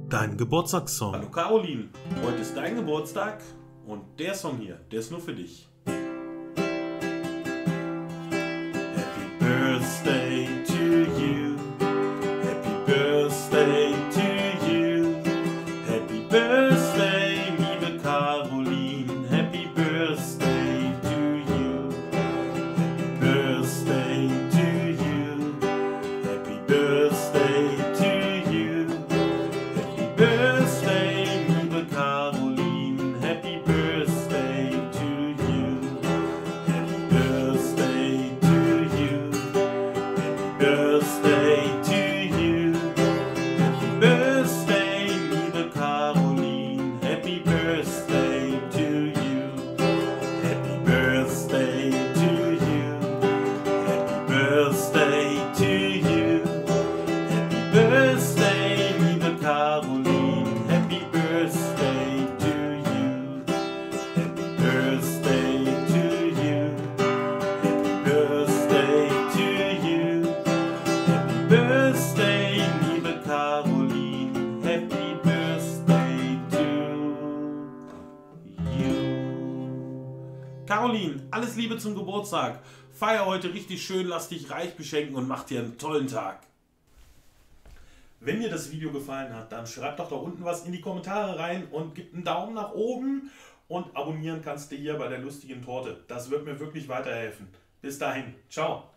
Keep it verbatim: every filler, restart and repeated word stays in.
Dein Geburtstagssong. Hallo Caroline, heute ist dein Geburtstag und der Song hier, der ist nur für dich. Happy Birthday to you, Happy Birthday to you, Happy Birthday, liebe Caroline, Happy Birthday to you, Happy Birthday to you, Happy Birthday to you, Happy Birthday, liebe Caroline, Happy Birthday to you, Happy Birthday to you, Happy Birthday to you, Happy Birthday, liebe Caroline, Happy Birthday to you, Happy Birthday to you, Happy Birthday to you, Happy Birthday, liebe Caroline, Happy Birthday to you, Happy Birthday to you, Happy Birthday to you, Happy Birthday, liebe Caroline, Happy Birthday to you. Caroline, alles Liebe zum Geburtstag. Feier heute richtig schön, lass dich reich beschenken und mach dir einen tollen Tag. Wenn dir das Video gefallen hat, dann schreib doch da unten was in die Kommentare rein und gib einen Daumen nach oben und abonnieren kannst du hier bei der lustigen Torte. Das wird mir wirklich weiterhelfen. Bis dahin, ciao.